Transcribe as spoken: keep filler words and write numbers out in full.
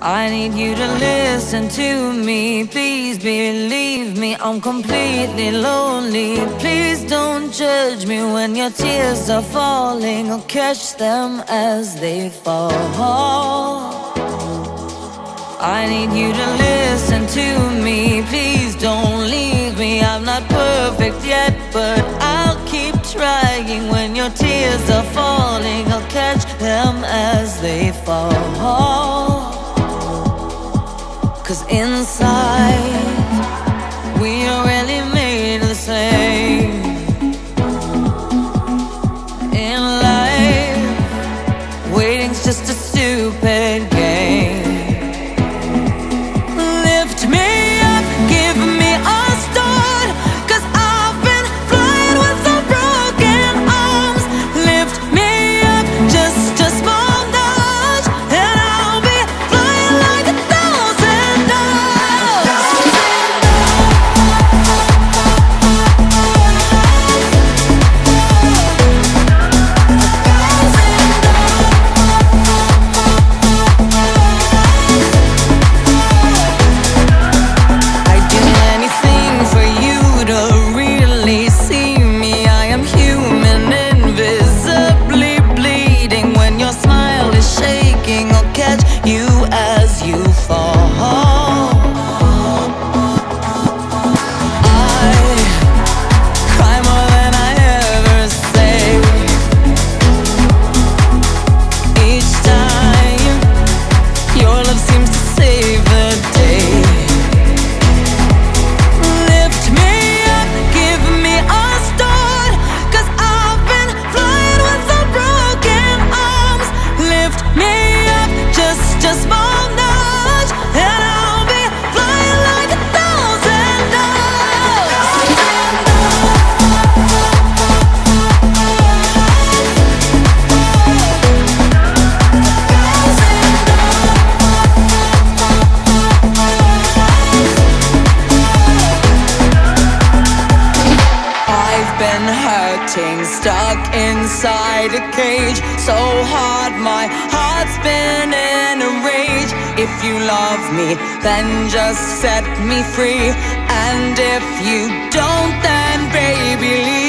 I need you to listen to me. Please believe me, I'm completely lonely. Please don't judge me when your tears are falling. I'll catch them as they fall. I need you to listen to me. Please don't leave me. I'm not perfect yet, but I'll keep trying. When your tears are falling, I'll catch them as they fall. 'Cause inside, we are really made the same. In life, waiting's just a stupid game. Lift me up, give me a start, 'cause I've been flying with some broken arms. Lift me up just a small notch, and I'll be flying like a thousand doves. I'd do anything for you to really see me. I am human, invisibly bleeding. When your smile is shaking, I'll catch you as you fall. I cry more than I ever say. Each time, your love seems to save the day. Lift me up, give me a start, 'cause I've been flying with some broken arms. Lift me up just a small notch, and I'll be flying like a thousand doves. I've been hurting, stuck inside a cage. So hard, my heart's been in a rage. If you love me, then just set me free. And if you don't, then baby, leave.